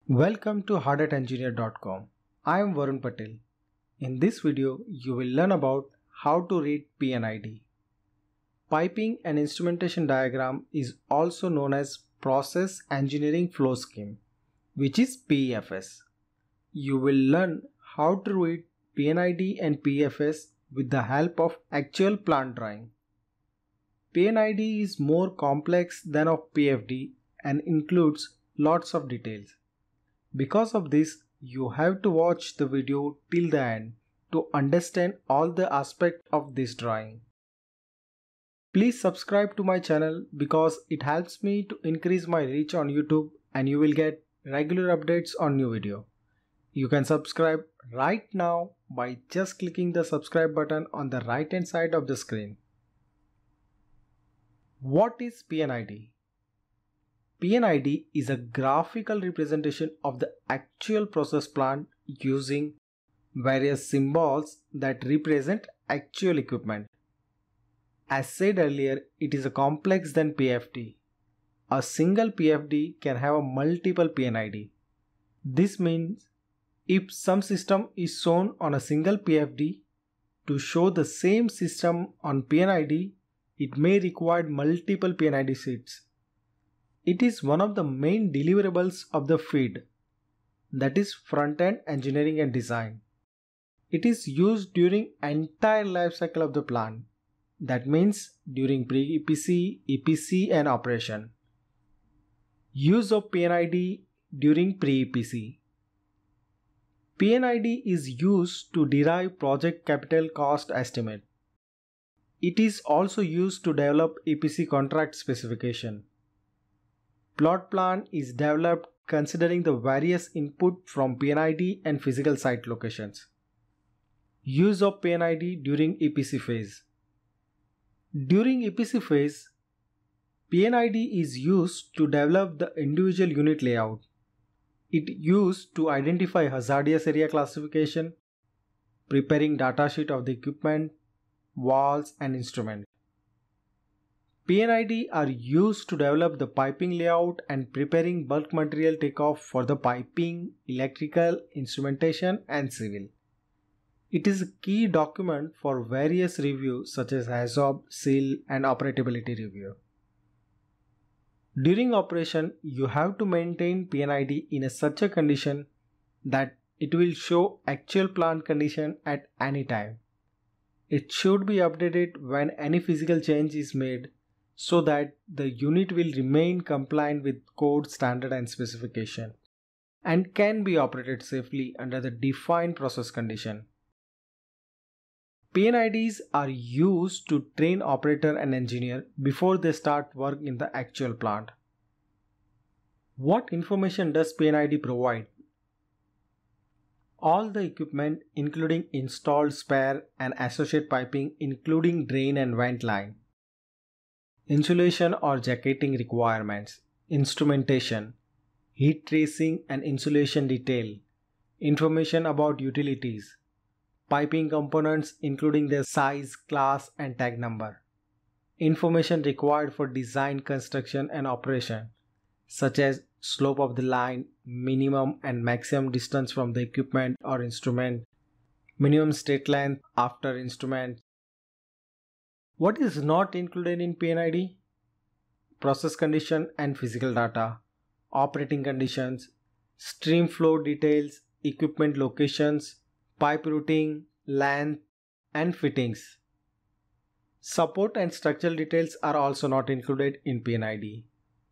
Welcome to hardetengineer.com. I am Varun Patel. In this video, you will learn about how to read P&ID. Piping and instrumentation diagram is also known as Process Engineering Flow Scheme, which is PEFS. You will learn how to read P&ID and PEFS with the help of actual plant drawing. P&ID is more complex than of PFD and includes lots of details. Because of this, you have to watch the video till the end to understand all the aspects of this drawing. Please subscribe to my channel because it helps me to increase my reach on YouTube and you will get regular updates on new video. You can subscribe right now by just clicking the subscribe button on the right hand side of the screen. What is P&ID? P&ID is a graphical representation of the actual process plant using various symbols that represent actual equipment. As said earlier, it is a complex than PFD. A single PFD can have a multiple P&ID. This means if some system is shown on a single PFD, to show the same system on P&ID, it may require multiple P&ID sheets. It is one of the main deliverables of the FEED, that is front-end engineering and design. It is used during entire life cycle of the plant. That means during pre-EPC, EPC and operation. Use of P&ID during pre-EPC. P&ID is used to derive project capital cost estimate. It is also used to develop EPC contract specification. Plot plan is developed considering the various input from P&ID and physical site locations. Use of P&ID during EPC phase. During EPC phase, P&ID is used to develop the individual unit layout. It used to identify hazardous area classification, preparing datasheet of the equipment, walls and instrument. P&ID are used to develop the piping layout and preparing bulk material takeoff for the piping, electrical, instrumentation and civil. It is a key document for various reviews such as HAZOP, SEAL and operability review. During operation, you have to maintain P&ID in such a condition that it will show actual plant condition at any time. It should be updated when any physical change is made so that the unit will remain compliant with code standard and specification and can be operated safely under the defined process condition. P&IDs are used to train operator and engineer before they start work in the actual plant. What information does P&ID provide? All the equipment including installed spare and associate piping including drain and vent line, insulation or jacketing requirements, instrumentation, heat tracing and insulation detail, information about utilities, piping components including their size, class and tag number, information required for design, construction and operation such as slope of the line, minimum and maximum distance from the equipment or instrument, minimum straight length after instrument. What is not included in P&ID? Process condition and physical data, operating conditions, stream flow details, equipment locations, pipe routing, length and fittings. Support and structural details are also not included in P&ID.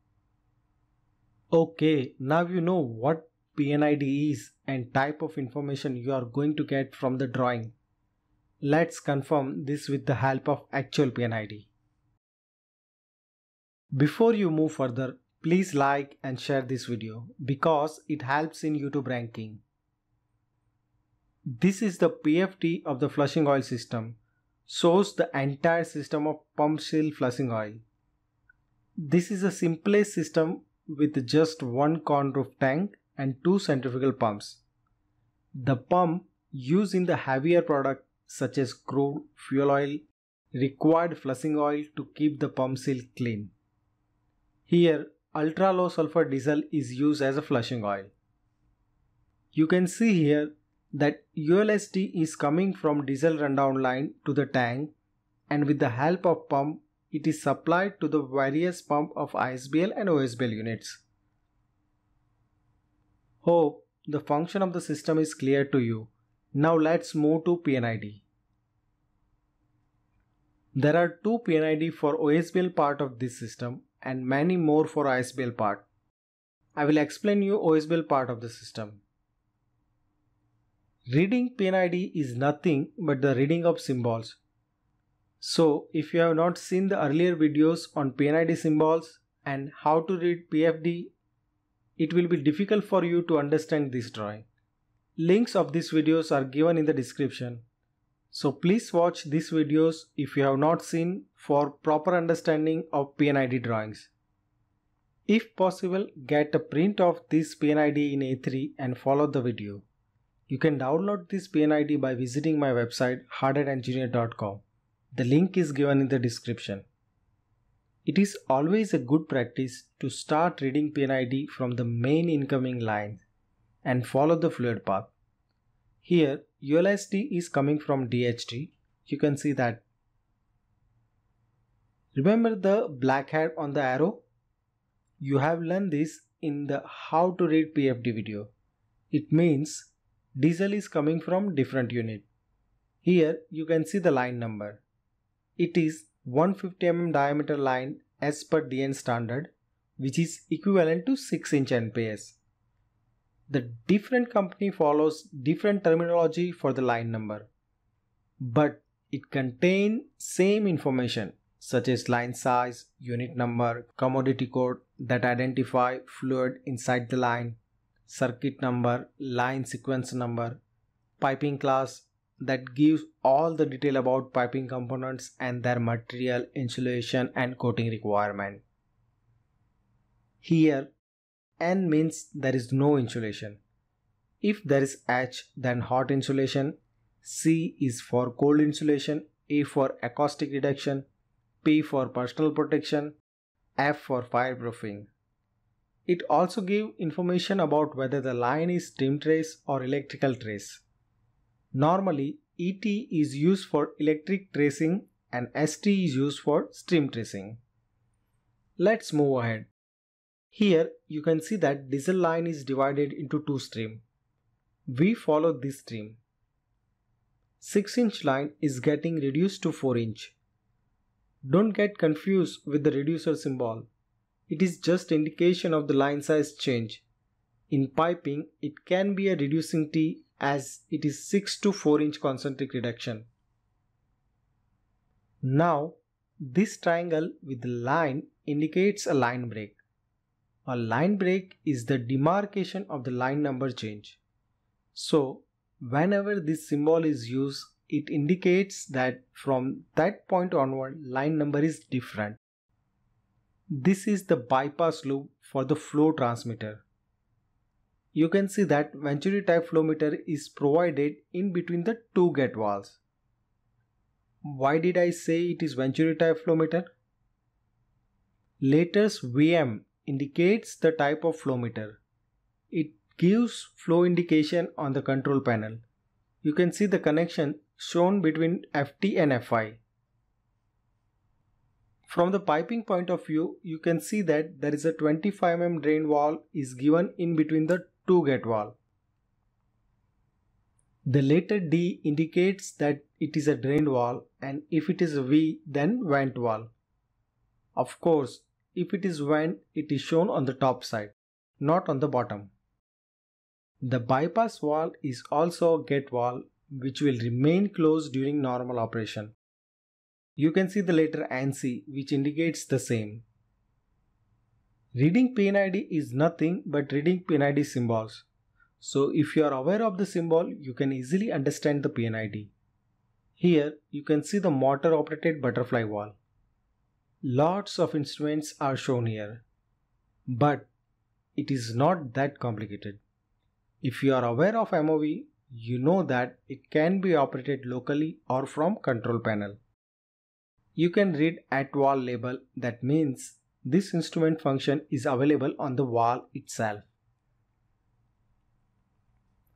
Okay, now you know what P&ID is and type of information you are going to get from the drawing. Let's confirm this with the help of actual P&ID. Before you move further, please like and share this video because it helps in YouTube ranking. This is the PFD of the flushing oil system. Shows the entire system of pump seal flushing oil. This is the simplest system with just one corn roof tank and two centrifugal pumps. The pump used in the heavier product such as crude, fuel oil, required flushing oil to keep the pump seal clean. Here, ultra low sulfur diesel is used as a flushing oil. You can see here that ULSD is coming from diesel rundown line to the tank, and with the help of pump, it is supplied to the various pump of ISBL and OSBL units. Hope the function of the system is clear to you. Now let's move to P&ID. There are two P&ID for OSBL part of this system and many more for ISBL part. I will explain you OSBL part of the system. Reading P&ID is nothing but the reading of symbols. So if you have not seen the earlier videos on P&ID symbols and how to read PFD, it will be difficult for you to understand this drawing. Links of these videos are given in the description. So please watch these videos if you have not seen for proper understanding of P&ID drawings. If possible, get a print of this P&ID in A3 and follow the video. You can download this P&ID by visiting my website hardedengineer.com. The link is given in the description. It is always a good practice to start reading P&ID from the main incoming line and follow the fluid path. Here ULSD is coming from DHT. You can see that. Remember the black hat on the arrow? You have learned this in the how to read PFD video. It means diesel is coming from different unit. Here you can see the line number. It is 150 mm diameter line as per DN standard, which is equivalent to 6-inch NPS. The different company follows different terminology for the line number, but it contains same information such as line size, unit number, commodity code that identify fluid inside the line, circuit number, line sequence number, piping class that gives all the detail about piping components and their material, insulation and coating requirement. Here N means there is no insulation. If there is H, then hot insulation. C is for cold insulation, A for acoustic reduction, P for personal protection, F for fireproofing. It also gives information about whether the line is steam trace or electrical trace. Normally, ET is used for electric tracing and ST is used for stream tracing. Let's move ahead. Here you can see that diesel line is divided into two streams. We follow this stream. 6-inch line is getting reduced to 4-inch. Don't get confused with the reducer symbol. It is just indication of the line size change. In piping, it can be a reducing T as it is 6 to 4-inch concentric reduction. Now, this triangle with the line indicates a line break. A line break is the demarcation of the line number change. So, whenever this symbol is used, it indicates that from that point onward, line number is different. This is the bypass loop for the flow transmitter. You can see that Venturi type flow meter is provided in between the two gate valves. Why did I say it is Venturi type flow meter? Letters VM indicates the type of flow meter. It gives flow indication on the control panel. You can see the connection shown between FT and FI. From the piping point of view, you can see that there is a 25 mm drain valve is given in between the two gate valve. The letter D indicates that it is a drain valve, and if it is a V, then vent valve. Of course, if it is vent, it is shown on the top side, not on the bottom. The bypass valve is also a gate valve which will remain closed during normal operation. You can see the letter NC which indicates the same. Reading P&ID is nothing but reading P&ID symbols. So if you are aware of the symbol, you can easily understand the P&ID. Here you can see the motor operated butterfly valve. Lots of instruments are shown here, but it is not that complicated. If you are aware of MOV, you know that it can be operated locally or from control panel. You can read at valve label, that means this instrument function is available on the valve itself.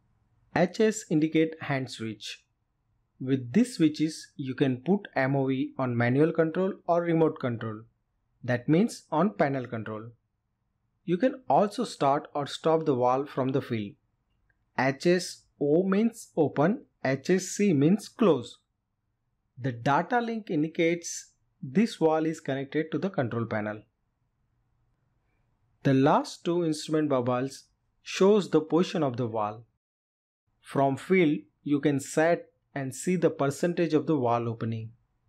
HS indicate hand switch. With these switches, you can put MOV on manual control or remote control. That means on panel control. You can also start or stop the valve from the field. HSO means open, HSC means close. The data link indicates this valve is connected to the control panel. The last two instrument bubbles shows the position of the valve. From field, you can set and see the percentage of the valve opening.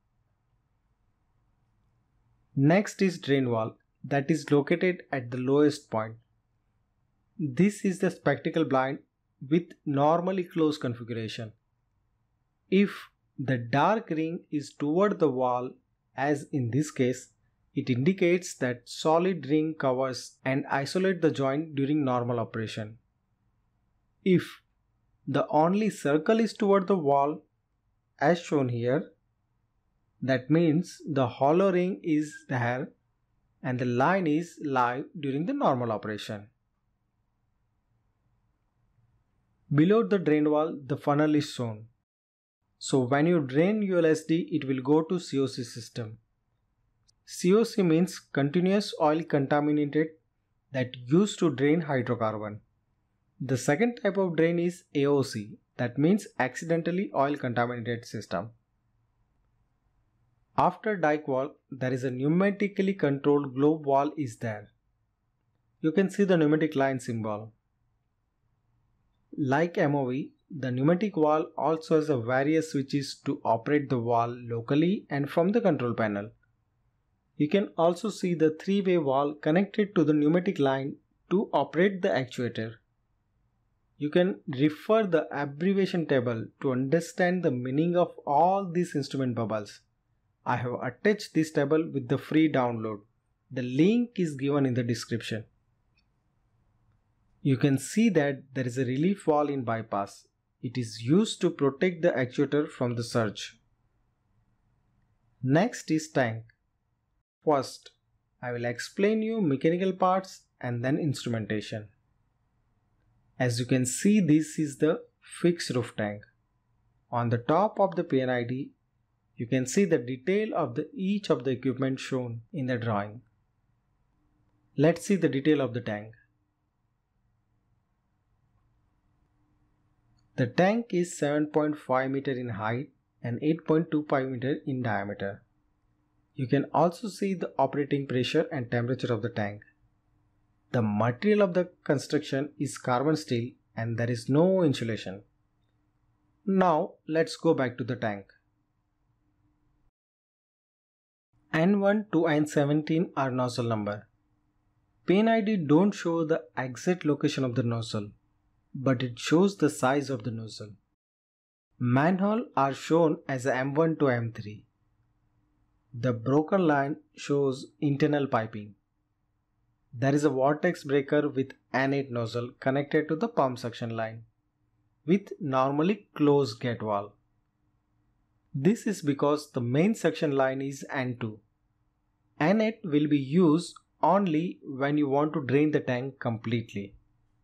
Next is drain valve that is located at the lowest point. This is the spectacle blind with normally closed configuration. If the dark ring is toward the valve, as in this case, it indicates that solid ring covers and isolate the joint during normal operation. If the only circle is toward the valve, as shown here, that means the hollow ring is there and the line is live during the normal operation. Below the drain valve, the funnel is shown. So when you drain ULSD, it will go to COC system. COC means continuous oil contaminated that used to drain hydrocarbon. The second type of drain is AOC, that means accidentally oil contaminated system. After dike valve, there is a pneumatically controlled globe valve is there. You can see the pneumatic line symbol. Like MOV, the pneumatic valve also has various switches to operate the valve locally and from the control panel. You can also see the three-way valve connected to the pneumatic line to operate the actuator. You can refer the abbreviation table to understand the meaning of all these instrument bubbles. I have attached this table with the free download. The link is given in the description. You can see that there is a relief valve in bypass. It is used to protect the actuator from the surge. Next is tank. First, I will explain you mechanical parts and then instrumentation. As you can see, this is the fixed roof tank. On the top of the P&ID, you can see the detail of each of the equipment shown in the drawing. Let's see the detail of the tank. The tank is 7.5 meter in height and 8.25 meter in diameter. You can also see the operating pressure and temperature of the tank. The material of the construction is carbon steel and there is no insulation. Now let's go back to the tank. N1 to N17 are nozzle number. P&ID don't show the exact location of the nozzle, but it shows the size of the nozzle. Manhole are shown as M1 to M3. The broken line shows internal piping. There is a vortex breaker with N8 nozzle connected to the pump suction line with normally closed gate valve. This is because the main suction line is N2. N8 will be used only when you want to drain the tank completely.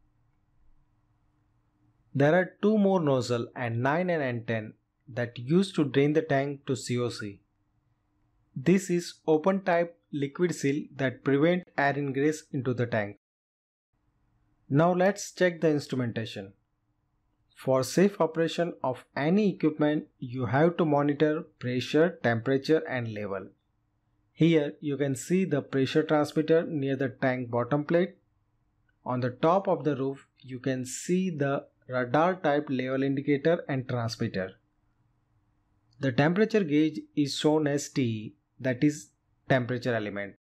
There are two more nozzles N9 and N10 that used to drain the tank to COC. This is open type liquid seal that prevent air ingress into the tank. Now let's check the instrumentation. For safe operation of any equipment, you have to monitor pressure, temperature and level. Here you can see the pressure transmitter near the tank bottom plate. On the top of the roof, you can see the radar type level indicator and transmitter. The temperature gauge is shown as TE, that is temperature element.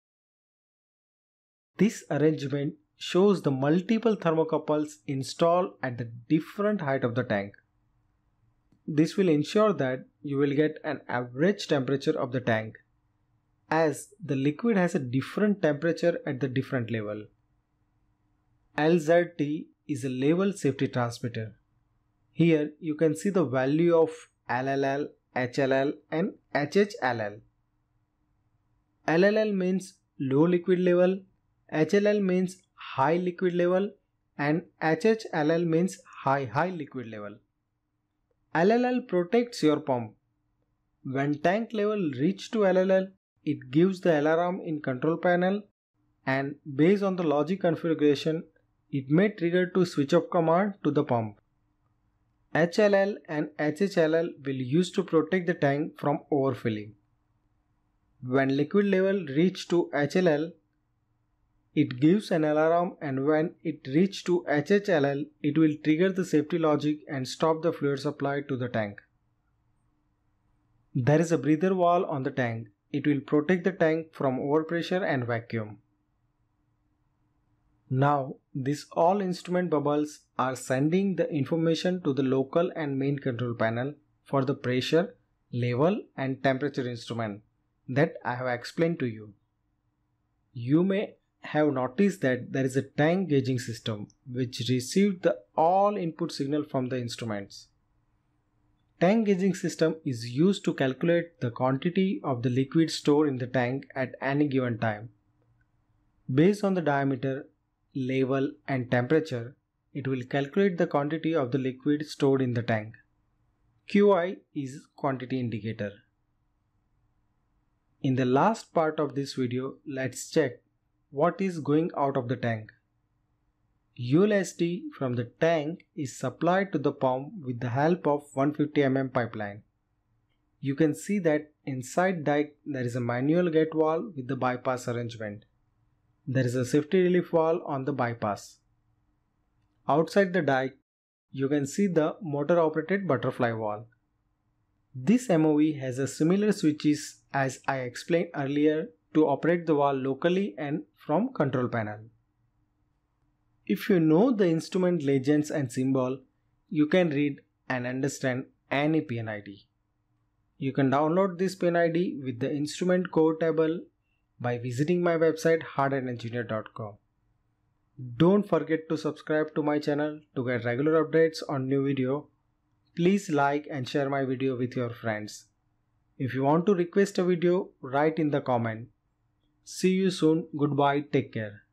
This arrangement shows the multiple thermocouples installed at the different height of the tank. This will ensure that you will get an average temperature of the tank, as the liquid has a different temperature at the different level. LZT is a level safety transmitter. Here you can see the value of LLL, HLL and HHLL. LLL means low liquid level, HLL means high liquid level and HHLL means high liquid level. LLL protects your pump. When tank level reach to LLL, it gives the alarm in control panel, and based on the logic configuration, it may trigger to switch off command to the pump. HLL and HHLL will use to protect the tank from overfilling. When liquid level reach to HLL, it gives an alarm, and when it reaches to HHLL, it will trigger the safety logic and stop the fluid supply to the tank. There is a breather valve on the tank. It will protect the tank from overpressure and vacuum. Now, these all instrument bubbles are sending the information to the local and main control panel for the pressure, level and temperature instrument that I have explained to you. You may have noticed that there is a tank gauging system which received the all input signal from the instruments. Tank gauging system is used to calculate the quantity of the liquid stored in the tank at any given time. Based on the diameter, level and temperature, it will calculate the quantity of the liquid stored in the tank. QI is quantity indicator. In the last part of this video, let's check what is going out of the tank. ULSD from the tank is supplied to the pump with the help of 150 mm pipeline. You can see that inside dike there is a manual gate valve with the bypass arrangement. There is a safety relief valve on the bypass. Outside the dike, you can see the motor operated butterfly valve. This MOV has a similar switches as I explained earlier to operate the valve locally and from control panel. If you know the instrument legends and symbol, you can read and understand any P&ID. You can download this P&ID with the instrument code table by visiting my website hardengineer.com. Don't forget to subscribe to my channel to get regular updates on new video. Please like and share my video with your friends. If you want to request a video, write in the comment. See you soon. Goodbye. Take care.